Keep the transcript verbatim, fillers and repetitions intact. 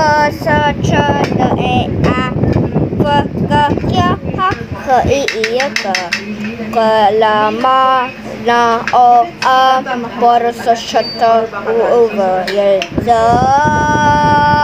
cơ sơ chơ đờ e a vơ cơ kia ha khờ y y cơ cơ là ma na o a por sơ chơ tơ u u vơ yê dơ